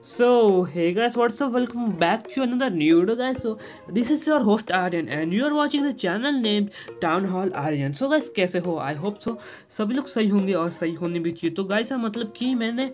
So, hey guys, what's up? Welcome back to another new video, guys. So, this is your host Aryan, and you are watching the channel named Town Hall Aryan. So, guys, कैसे हो? I hope so. सभी लोग सही होंगे और सही होने भी चाहिए। तो गाइस मतलब कि मैंने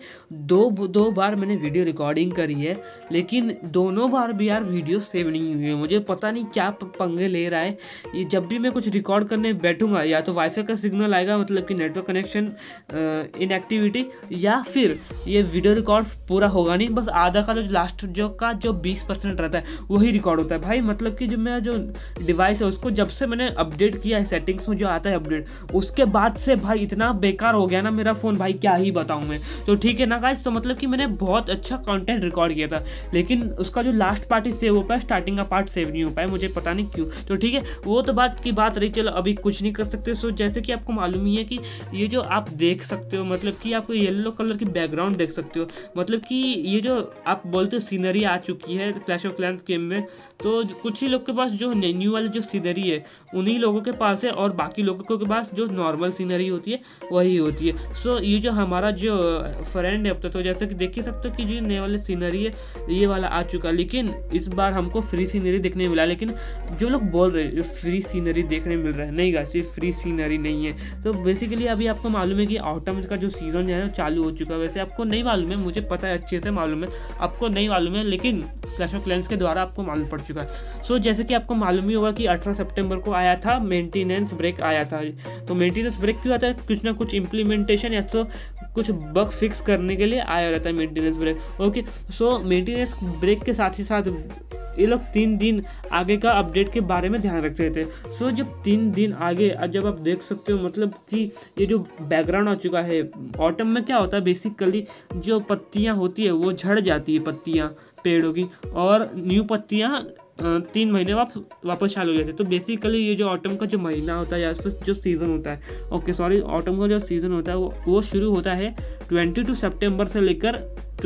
दो बार मैंने वीडियो रिकॉर्डिंग करी है, लेकिन दोनों बार भी यार वीडियो सेव नहीं हुई है। मुझे पता नहीं क्या पंगे ले रहा है ये। जब भी मैं कुछ रिकॉर्ड करने बैठूंगा या तो वाईफाई का सिग्नल आएगा, मतलब कि नेटवर्क कनेक्शन इनएक्टिविटी, या फिर ये वीडियो रिकॉर्ड पूरा होगा नहीं, बस आधा का जो लास्ट जो 20% रहता है वही रिकॉर्ड होता है। भाई मतलब कि जो मेरा जो डिवाइस है उसको जब से मैंने अपडेट किया है, सेटिंग्स में जो आता है अपडेट, उसके बाद से भाई इतना बेकार हो गया ना मेरा फ़ोन, भाई क्या ही बताऊँ मैं। तो ठीक है ना गाइस, तो मतलब कि मैंने बहुत अच्छा कंटेंट रिकॉर्ड किया था, लेकिन उसका जो लास्ट पार्ट ही सेव हो पाया, स्टार्टिंग का पार्ट सेव नहीं हो पाया, मुझे पता नहीं क्यों। तो ठीक है, वो तो बात की बात रही, चलो अभी कुछ नहीं कर सकते। सो जैसे कि आपको मालूम ही है कि ये जो आप देख सकते हो, मतलब कि आपको येलो कलर की बैकग्राउंड देख सकते हो, मतलब कि ये जो आप बोलते हो सीनरी आ चुकी है क्लैश ऑफ क्लैंस गेम में। तो कुछ ही लोग के पास जो न्यू वाली जो सीनरी है उन्हीं लोगों के पास है, और बाकी लोगों के पास जो नॉर्मल सीनरी होती है वही होती है। सो ये जो हमारा जो फ्रेंड है अब तो जैसे कि देख ही सकते हो कि जो नए वाले सीनरी है ये वाला आ चुका, लेकिन इस बार हमको फ्री सीनरी देखने मिला। लेकिन जो लोग बोल रहे हैं फ्री सीनरी देखने मिल रहा है, नहीं गाइस, ये फ्री सीनरी नहीं है। तो बेसिकली अभी आपको मालूम है कि ऑटम का जो सीजन है चालू हो चुका है। वैसे आपको नहीं मालूम है, मुझे पता है, अच्छे से मालूम है, आपको नहीं मालूम है, लेकिन क्लैश ऑफ क्लैंस के द्वारा आपको मालूम पड़ चुका है। सो जैसे कि आपको मालूम ही होगा कि 18 सितंबर को आया था मेंटेनेंस ब्रेक आया था। तो मेंटेनेंस ब्रेक क्यों आता है? कुछ ना कुछ इम्प्लीमेंटेशन या तो कुछ बग फिक्स करने के लिए आया रहता है maintenance break. Okay, so maintenance break के साथ ही साथ ये लोग 3 दिन आगे का अपडेट के बारे में ध्यान रख रहे थे। सो जब 3 दिन आगे जब आप देख सकते हो, मतलब कि ये जो बैकग्राउंड आ चुका है, ऑटम में क्या होता है बेसिकली, जो पत्तियां होती है वो झड़ जाती है, पत्तियां पेड़ों की, और न्यू पत्तियां 3 महीने वापस चालू हो जाते हैं। तो बेसिकली ये जो ऑटम का जो महीना होता है या फिर जो सीज़न होता है, ओके सॉरी, ऑटम का जो सीज़न होता है वो शुरू होता है 22 सितंबर से लेकर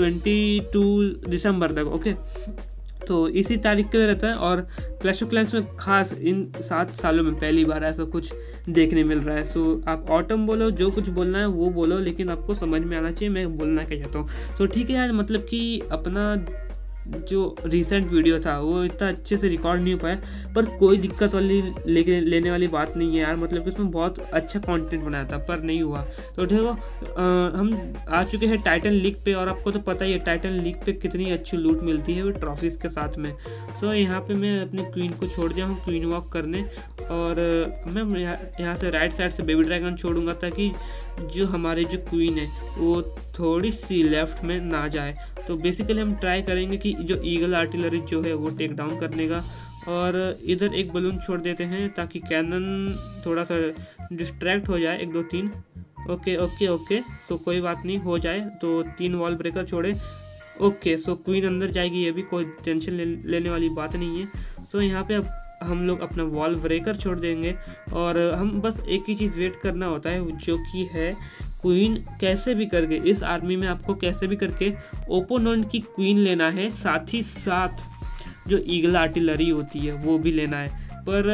22 दिसंबर तक। ओके, तो इसी तारीख के लिए रहता है। और क्लैश ऑफ क्लैंस में खास इन 7 सालों में पहली बार ऐसा कुछ देखने मिल रहा है। सो आप ऑटम बोलो, जो कुछ बोलना है वो बोलो, लेकिन आपको समझ में आना चाहिए मैं बोलना क्या चाहता हूँ। तो ठीक है यार, मतलब कि अपना जो रिसेंट वीडियो था वो इतना अच्छे से रिकॉर्ड नहीं हो पाया, पर कोई दिक्कत वाली लेने वाली बात नहीं है यार, मतलब कि उसमें बहुत अच्छा कंटेंट बनाया था पर नहीं हुआ। तो देखो, हम आ चुके हैं टाइटन लीग पे, और आपको तो पता ही है टाइटन लीग पे कितनी अच्छी लूट मिलती है वो ट्रॉफीज के साथ में। सो यहाँ पे मैं अपनी क्वीन को छोड़ दिया हूँ क्वीन वॉक करने, और मैं यहाँ से राइट साइड से बेबी ड्रैगन छोड़ूंगा, ताकि जो हमारी जो क्वीन है वो थोड़ी सी लेफ्ट में ना जाए। तो बेसिकली हम ट्राई करेंगे कि जो ईगल आर्टिलरी जो है वो टेक डाउन करने का, और इधर एक बलून छोड़ देते हैं ताकि कैनन थोड़ा सा डिस्ट्रैक्ट हो जाए। 1 2 3, ओके ओके ओके, सो कोई बात नहीं, हो जाए। तो 3 वॉल ब्रेकर छोड़े। ओके, सो क्वीन अंदर जाएगी, ये भी कोई टेंशन लेने वाली बात नहीं है। सो यहाँ पे अब हम लोग अपना वॉल ब्रेकर छोड़ देंगे, और हम बस एक ही चीज़ वेट करना होता है, जो कि है क्वीन कैसे भी करके इस आर्मी में आपको कैसे भी करके ओपोनेंट की क्वीन लेना है, साथ ही साथ जो ईगल आर्टिलरी होती है वो भी लेना है। पर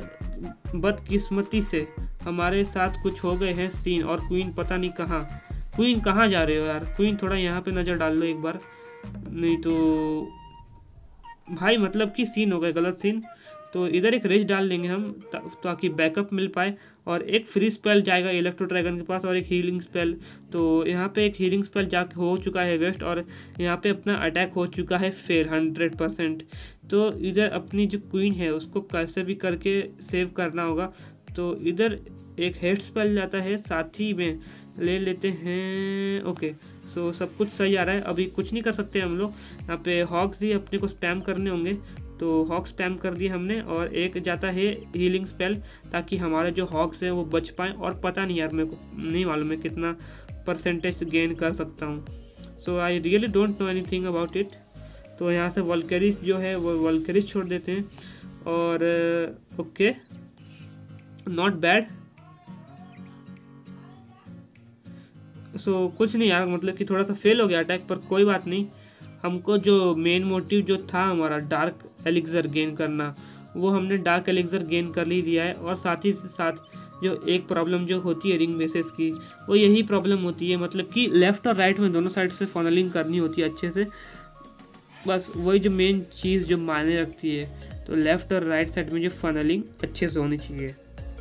बदकिस्मती से हमारे साथ कुछ हो गए हैं सीन, और क्वीन पता नहीं क्वीन कहाँ जा रहे हो यार? क्वीन थोड़ा यहाँ पे नज़र डाल लो एक बार, नहीं तो भाई मतलब कि सीन हो गए, गलत सीन। तो इधर एक रेस डाल देंगे हम ताकि बैकअप मिल पाए, और एक फ्री स्पेल जाएगा इलेक्ट्रो ड्रैगन के पास, और एक हीलिंग स्पेल। तो यहाँ पे एक हीलिंग स्पेल जा हो चुका है वेस्ट, और यहाँ पे अपना अटैक हो चुका है फेल 100%। तो इधर अपनी जो क्वीन है उसको कैसे भी करके सेव करना होगा। तो इधर एक हेड स्पेल जाता है, साथ ही में ले लेते हैं। ओके, सो सब कुछ सही आ रहा है, अभी कुछ नहीं कर सकते हम लोग। यहाँ पे हॉक्स ही अपने को स्पैम करने होंगे, तो हॉक स्पैम कर दिए हमने, और एक जाता है हीलिंग स्पेल ताकि हमारे जो हॉक्स हैं वो बच पाएँ। और पता नहीं यार, मेरे को नहीं मालूम है कितना परसेंटेज गेन कर सकता हूँ। So I really don't know anything about it. तो यहाँ से वॉल्करिस जो है वो वॉल्करिस छोड़ देते हैं, और ओके, नॉट बैड। सो कुछ नहीं यार, मतलब कि थोड़ा सा फेल हो गया अटैक, पर कोई बात नहीं। हमको जो मेन मोटिव जो था हमारा डार्क एलिक्सर गेन करना, वो हमने डार्क एलिक्सर गेन कर ही दिया है। और साथ ही साथ जो एक प्रॉब्लम जो होती है रिंग बेसेस की, वो यही प्रॉब्लम होती है, मतलब कि लेफ़्ट और राइट में दोनों साइड से फनलिंग करनी होती है अच्छे से। बस वही जो मेन चीज़ जो मायने रखती है, तो लेफ़्ट और राइट साइड में जो फनलिंग अच्छे से होनी चाहिए।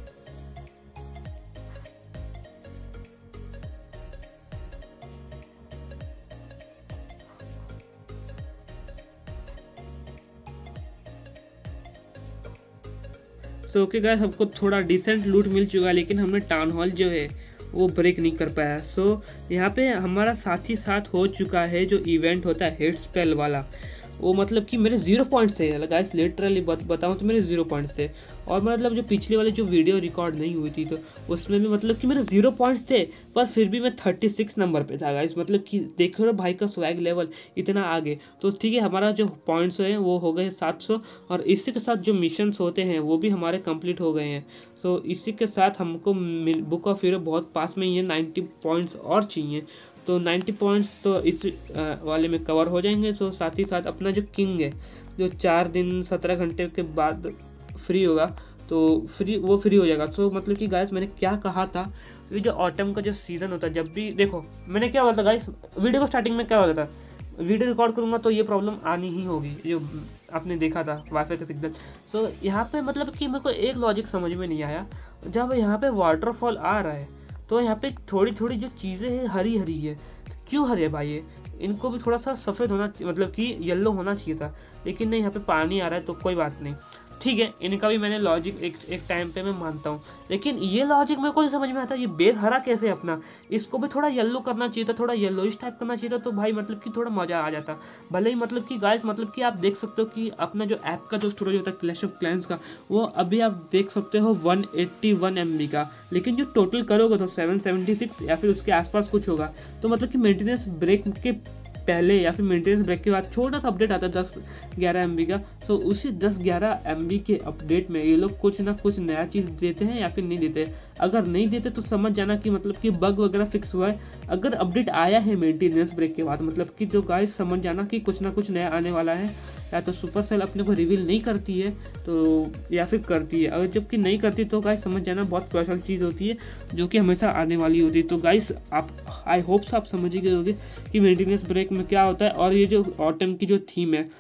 सो ओके गाइस, हमको थोड़ा डिसेंट लूट मिल चुका है, लेकिन हमने टाउन हॉल जो है वो ब्रेक नहीं कर पाया। सो यहाँ पे हमारा साथ ही साथ हो चुका है जो इवेंट होता है हेड स्पेल वाला, वो मतलब कि मेरे 0 पॉइंट से है गाइस, लिटरली बताऊँ तो मेरे 0 पॉइंट थे। और मतलब जो पिछले वाले जो वीडियो रिकॉर्ड नहीं हुई थी, तो उसमें भी मतलब कि मेरे 0 पॉइंट्स थे, पर फिर भी मैं 36 नंबर पे था गाइस। मतलब कि देखो रे भाई का स्वैग लेवल इतना आगे। तो ठीक है, हमारा जो पॉइंट्स हैं वो हो गए 700, और इसी के साथ जो मिशंस होते हैं वो भी हमारे कंप्लीट हो गए हैं। सो इसी के साथ हमको बुक ऑफ हीरो बहुत पास में ही है, 90 पॉइंट्स और चाहिए। तो 90 पॉइंट्स तो इस वाले में कवर हो जाएंगे। सो साथ ही साथ अपना जो किंग है, जो 4 दिन 17 घंटे के बाद फ्री होगा, तो वो फ्री हो जाएगा। सो मतलब कि गाइस मैंने क्या कहा था, ये जो ऑटम का जो सीज़न होता है, जब भी देखो मैंने क्या बोला था गाइस, वीडियो को स्टार्टिंग में क्या बोला था, वीडियो रिकॉर्ड करूँगा तो ये प्रॉब्लम आनी ही होगी, जो आपने देखा था वाईफाई का सिग्नल। सो यहाँ पे मतलब कि मेरे को एक लॉजिक समझ में नहीं आया, जब यहाँ पे वाटरफॉल आ रहा है तो यहाँ पे थोड़ी थोड़ी जो चीज़ें हैं हरी हरी है, क्यों हरी है भाई ये, इनको भी थोड़ा सा सफ़ेद होना, मतलब कि येलो होना चाहिए था, लेकिन नहीं, यहाँ पे पानी आ रहा है तो कोई बात नहीं, ठीक है। इनका भी मैंने लॉजिक एक टाइम पे मैं मानता हूँ, लेकिन ये लॉजिक मेरे को नहीं समझ में आता, ये बेस हरा कैसे है अपना, इसको भी थोड़ा येलो करना चाहिए था, थोड़ा येलोइश टाइप करना चाहिए था, तो भाई मतलब कि थोड़ा मज़ा आ जाता। भले ही मतलब कि गाइस, मतलब कि आप देख सकते हो कि अपना जो ऐप का जो स्टोरेज होता है क्लैश ऑफ क्लैंस का, वो अभी आप देख सकते हो 181 MB का, लेकिन जो टोटल करोगे तो 776 या फिर उसके आसपास कुछ होगा। तो मतलब कि मेंटेनेंस ब्रेक के पहले या फिर मेंटेनेंस ब्रेक के बाद छोटा सा अपडेट आता है 10-11 MB का। तो उसी 10-11 MB के अपडेट में ये लोग कुछ ना कुछ नया चीज़ देते हैं या फिर नहीं देते। अगर नहीं देते तो समझ जाना कि मतलब कि बग वगैरह फिक्स हुआ है। अगर अपडेट आया है मेंटेनेंस ब्रेक के बाद, मतलब कि जो गाइस समझ जाना कि कुछ ना कुछ नया आने वाला है। या तो सुपरसेल अपने को रिवील नहीं करती है तो, या फिर करती है, अगर जबकि नहीं करती तो गाइस समझ जाना बहुत स्पेशल चीज़ होती है जो कि हमेशा आने वाली होती है। तो गाइस आप, आई होप आप समझ गए होंगे कि मेंटेनेंस ब्रेक में क्या होता है। और ये जो ऑटम की जो थीम है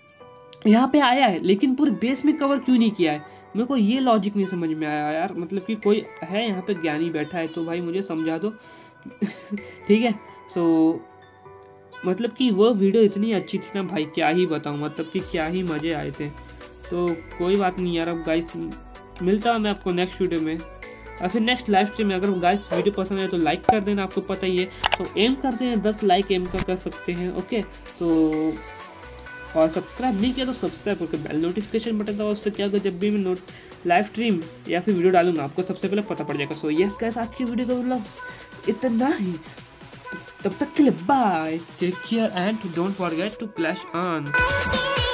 यहाँ पे आया है, लेकिन पूरे बेस में कवर क्यों नहीं किया है, मेरे को ये लॉजिक नहीं समझ में आया यार। मतलब कि कोई है यहाँ पे ज्ञानी बैठा है तो भाई मुझे समझा दो ठीक है। सो मतलब कि वो वीडियो इतनी अच्छी थी ना भाई, क्या ही बताऊँ, मतलब कि क्या ही मज़े आए थे। तो कोई बात नहीं यार, अब गाइस मिलता हूँ मैं आपको नेक्स्ट वीडियो में, और फिर नेक्स्ट लाइव स्ट्रीम में। अगर गाइस वीडियो पसंद है तो लाइक कर देना, आपको पता ही है। तो एम करते हैं 10 लाइक एम कर सकते हैं, ओके। सो और सब्सक्राइब नहीं किया तो सब्सक्राइब करके बेल नोटिफिकेशन बटन दबाओ, उससे क्या होगा जब भी मैं लाइव स्ट्रीम या फिर वीडियो डालूंगा आपको सबसे पहले पता पड़ जाएगा। सो यस गाइस, आज की वीडियो का मतलब इतना ही, तब तक के लिए bye, take care and don't forget to clash on.